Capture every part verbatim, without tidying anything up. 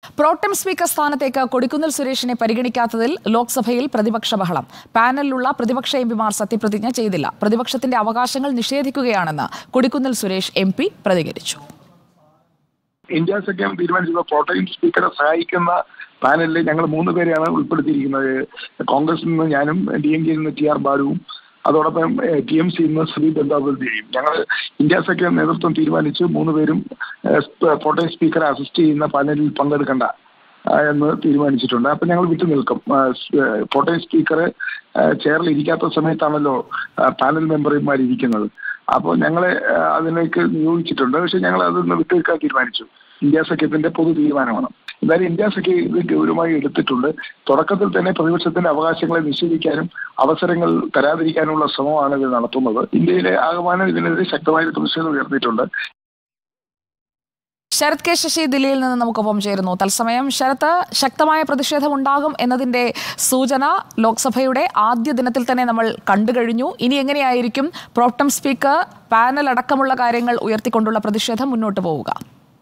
Pro tem speaker സ്ഥാനത്തേക്ക് കൊടിക്കുന്നിൽ സുരേഷിനെ പരിഗണിക്കാത്തതിൽ ലോക്സഭയിൽ പ്രതിപക്ഷ ബഹളം. പാനലിലുള്ള പ്രതിപക്ഷ എംപിമാർ സത്യപ്രതിജ്ഞ ചെയ്തില്ല. പ്രതിപക്ഷത്തിന്റെ അവകാശങ്ങൾ നിഷേധിക്കുകയാണെന്ന് കൊടിക്കുന്നിൽ സുരേഷ് എം പി പ്രതികരിച്ചു. ഇന്ത്യ സഖ്യം തീരുമാനിച്ചത് പ്രോട്ടം സ്പീക്കറെ സഹായിക്കുന്ന പാനലിൽ ഞങ്ങൾ മൂന്ന് പേരെയാണ് ഉൾപ്പെടുത്തിയിരിക്കുന്നത്. കോൺഗ്രസിൽ നിന്ന് ഞാനും ഡി എം കെയിൽ നിന്ന് ടി ആർ ബാലുവും അതോടൊപ്പം ടി എം സിയിൽ നിന്ന് ശ്രീ ബന്ദാബുദ്ദീനും. ഞങ്ങൾ ഇന്ത്യ സഖ്യം നേതൃത്വം തീരുമാനിച്ച് മൂന്ന് പേരും പ്രോട്ടം സ്പീക്കറെ അസിസ്റ്റ് ചെയ്യുന്ന പാനലിൽ പങ്കെടുക്കണ്ട എന്ന് തീരുമാനിച്ചിട്ടുണ്ട്. അപ്പം ഞങ്ങൾ വിട്ടു നിൽക്കും. പ്രോട്ടം സ്പീക്കർ ചെയറിൽ ഇരിക്കാത്ത സമയത്താണല്ലോ പാനൽ മെമ്പർമാരിയ്ക്കുന്നത്. അപ്പോൾ ഞങ്ങളെ അതിലേക്ക് നിയോഗിച്ചിട്ടുണ്ട്. പക്ഷെ ഞങ്ങൾ അതൊന്ന് വിട്ടുനിൽക്കാൻ തീരുമാനിച്ചു. ഇന്ത്യ സഖ്യത്തിന്റെ പൊതു തീരുമാനമാണ്. എന്തായാലും ഇന്ത്യ സഖ്യം ഇത് ഗൗരവമായി എടുത്തിട്ടുണ്ട്. തുടക്കത്തിൽ തന്നെ പ്രതിപക്ഷത്തിന്റെ അവകാശങ്ങളെ നിഷേധിക്കാനും അവസരങ്ങൾ തരാതിരിക്കാനുള്ള ശ്രമമാണ് ഇത് നടത്തുന്നത്. ഇന്ത്യയിലെ ആകമാനം ഇതിനെതിരെ ശക്തമായ പ്രതിഷേധം ഉയർത്തിയിട്ടുണ്ട്. ശരത് കെ ശശി ദില്ലിയിൽ നിന്ന് നമുക്കൊപ്പം ചേരുന്നു. തത്സമയം ശരത്ത്, ശക്തമായ പ്രതിഷേധം ഉണ്ടാകും എന്നതിന്റെ സൂചന ലോക്സഭയുടെ ആദ്യ ദിനത്തിൽ തന്നെ നമ്മൾ കണ്ടു കഴിഞ്ഞു. ഇനി എങ്ങനെയായിരിക്കും പ്രോട്ടം സ്പീക്കർ പാനൽ അടക്കമുള്ള കാര്യങ്ങൾ ഉയർത്തിക്കൊണ്ടുള്ള പ്രതിഷേധം മുന്നോട്ട് പോവുക?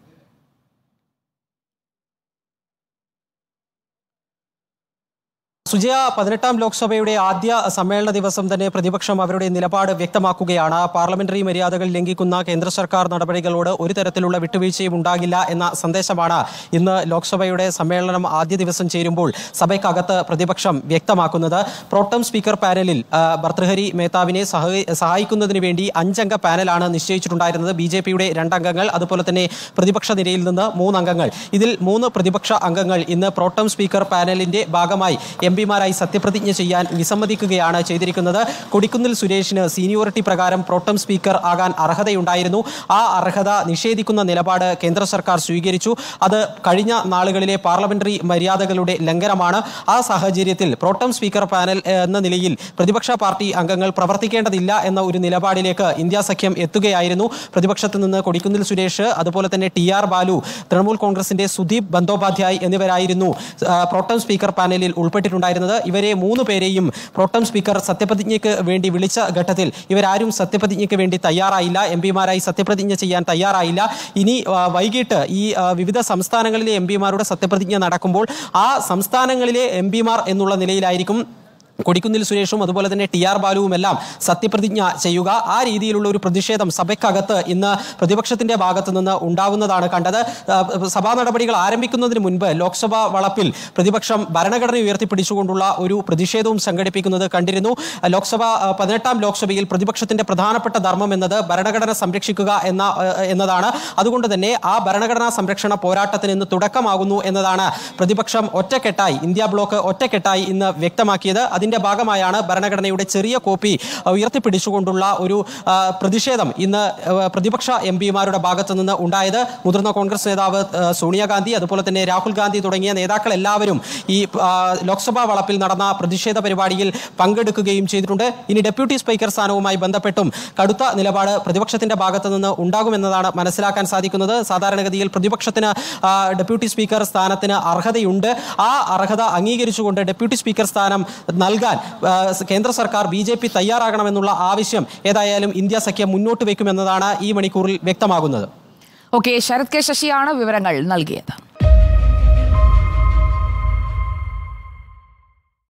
സുജയ, പതിനെട്ടാം ലോക്സഭയുടെ ആദ്യ സമ്മേളന ദിവസം തന്നെ പ്രതിപക്ഷം അവരുടെ നിലപാട് വ്യക്തമാക്കുകയാണ്. പാർലമെന്ററി മര്യാദകൾ ലംഘിക്കുന്ന കേന്ദ്ര സർക്കാർ നടപടികളോട് ഒരു തരത്തിലുള്ള വിട്ടുവീഴ്ചയും ഉണ്ടാകില്ല എന്ന സന്ദേശമാണ് ഇന്ന് ലോക്സഭയുടെ സമ്മേളനം ആദ്യ ദിവസം ചേരുമ്പോൾ സഭയ്ക്കകത്ത് പ്രതിപക്ഷം വ്യക്തമാക്കുന്നത്. പ്രോട്ടം സ്പീക്കർ പാനലിൽ ഭർതൃഹരി മേത്താവിനെ സഹായിക്കുന്നതിന് വേണ്ടി അഞ്ചംഗ പാനലാണ് നിശ്ചയിച്ചിട്ടുണ്ടായിരുന്നത്. ബി ജെ പിയുടെ രണ്ടംഗങ്ങൾ, അതുപോലെ തന്നെ പ്രതിപക്ഷ നിരയിൽ നിന്ന് മൂന്നംഗങ്ങൾ. ഇതിൽ മൂന്ന് പ്രതിപക്ഷ അംഗങ്ങൾ ഇന്ന് പ്രോട്ടം സ്പീക്കർ പാനലിന്റെ ഭാഗമായി എം പിമാരായി സത്യപ്രതിജ്ഞ ചെയ്യാൻ വിസമ്മതിക്കുകയാണ് ചെയ്തിരിക്കുന്നത്. കൊടിക്കുന്നിൽ സുരേഷിന് സീനിയോറിറ്റി പ്രകാരം പ്രോട്ടം സ്പീക്കർ ആകാൻ അർഹതയുണ്ടായിരുന്നു. ആ അർഹത നിഷേധിക്കുന്ന നിലപാട് കേന്ദ്ര സർക്കാർ സ്വീകരിച്ചു. അത് കഴിഞ്ഞ നാളുകളിലെ പാർലമെന്ററി മര്യാദകളുടെ ലംഘനമാണ്. ആ സാഹചര്യത്തിൽ പ്രോട്ടം സ്പീക്കർ പാനൽ എന്ന നിലയിൽ പ്രതിപക്ഷ പാർട്ടി അംഗങ്ങൾ പ്രവർത്തിക്കേണ്ടതില്ല എന്ന ഒരു നിലപാടിലേക്ക് ഇന്ത്യ സഖ്യം എത്തുകയായിരുന്നു. പ്രതിപക്ഷത്ത് നിന്ന് കൊടിക്കുന്നിൽ സുരേഷ്, അതുപോലെ തന്നെ ടി ആർ ബാലു, തൃണമൂൽ കോൺഗ്രസിന്റെ സുദീപ് ബന്ദോപാധ്യായ് എന്നിവരായിരുന്നു പ്രോട്ടം സ്പീക്കർ പാനലിൽ ഉൾപ്പെട്ടിട്ടുണ്ട്. ഇവരെ മൂന്ന് പേരെയും പ്രോട്ടം സ്പീക്കർ സത്യപ്രതിജ്ഞയ്ക്ക് വേണ്ടി വിളിച്ച ഘട്ടത്തിൽ ഇവരാരും സത്യപ്രതിജ്ഞയ്ക്ക് വേണ്ടി തയ്യാറായില്ല. എം പിമാരായി സത്യപ്രതിജ്ഞ ചെയ്യാൻ തയ്യാറായില്ല. ഇനി വൈകിട്ട് ഈ വിവിധ സംസ്ഥാനങ്ങളിലെ എം പിമാരുടെ സത്യപ്രതിജ്ഞ നടക്കുമ്പോൾ ആ സംസ്ഥാനങ്ങളിലെ എം പിമാർ എന്നുള്ള നിലയിലായിരിക്കും കൊടിക്കുന്നിൽ സുരേഷും അതുപോലെ തന്നെ ടി ആർ ബാലുവും എല്ലാം സത്യപ്രതിജ്ഞ ചെയ്യുക. ആ രീതിയിലുള്ള ഒരു പ്രതിഷേധം സഭയ്ക്കകത്ത് ഇന്ന് പ്രതിപക്ഷത്തിന്റെ ഭാഗത്തു നിന്ന് ഉണ്ടാവുന്നതാണ് കണ്ടത്. സഭാ നടപടികൾ ആരംഭിക്കുന്നതിന് മുൻപ് ലോക്സഭാ വളപ്പിൽ പ്രതിപക്ഷം ഭരണഘടന ഉയർത്തിപ്പിടിച്ചുകൊണ്ടുള്ള ഒരു പ്രതിഷേധവും സംഘടിപ്പിക്കുന്നത് കണ്ടിരുന്നു. ലോക്സഭ പതിനെട്ടാം ലോക്സഭയിൽ പ്രതിപക്ഷത്തിന്റെ പ്രധാനപ്പെട്ട ധർമ്മം എന്നത് ഭരണഘടന സംരക്ഷിക്കുക എന്ന എന്നതാണ്. അതുകൊണ്ട് തന്നെ ആ ഭരണഘടനാ സംരക്ഷണ പോരാട്ടത്തിന് ഇന്ന് തുടക്കമാകുന്നു എന്നതാണ് പ്രതിപക്ഷം ഒറ്റക്കെട്ടായി, ഇന്ത്യ ബ്ലോക്ക് ഒറ്റക്കെട്ടായി ഇന്ന് വ്യക്തമാക്കിയത്. അതിന്റെ ഭാഗമായാണ് ഭരണഘടനയുടെ ചെറിയ കോപ്പി ഉയർത്തിപ്പിടിച്ചുകൊണ്ടുള്ള ഒരു പ്രതിഷേധം ഇന്ന് പ്രതിപക്ഷ എം പിമാരുടെ ഭാഗത്തു നിന്ന് ഉണ്ടായത്. മുതിർന്ന കോൺഗ്രസ് നേതാവ് സോണിയാഗാന്ധി, അതുപോലെ തന്നെ രാഹുൽ ഗാന്ധി തുടങ്ങിയ നേതാക്കൾ എല്ലാവരും ഈ ലോക്സഭാ വളപ്പിൽ നടന്ന പ്രതിഷേധ പരിപാടിയിൽ പങ്കെടുക്കുകയും ചെയ്തിട്ടുണ്ട്. ഇനി ഡെപ്യൂട്ടി സ്പീക്കർ സ്ഥാനവുമായി ബന്ധപ്പെട്ടും കടുത്ത നിലപാട് പ്രതിപക്ഷത്തിന്റെ ഭാഗത്തു നിന്ന് ഉണ്ടാകുമെന്നതാണ് മനസ്സിലാക്കാൻ സാധിക്കുന്നത്. സാധാരണഗതിയിൽ പ്രതിപക്ഷത്തിന് ഡെപ്യൂട്ടി സ്പീക്കർ സ്ഥാനത്തിന് അർഹതയുണ്ട്. ആ അർഹത അംഗീകരിച്ചുകൊണ്ട് ഡെപ്യൂട്ടി സ്പീക്കർ സ്ഥാനം നൽകാൻ കേന്ദ്ര സർക്കാർ ബി ജെ പി തയ്യാറാകണമെന്നുള്ള ആവശ്യം ഏതായാലും ഇന്ത്യ സഖ്യം മുന്നോട്ട് വയ്ക്കുമെന്നതാണ് ഈ മണിക്കൂറിൽ വ്യക്തമാകുന്നത്. ഓക്കെ, ശരത് കെ ശശിയാണ് വിവരങ്ങൾ നൽകിയത്.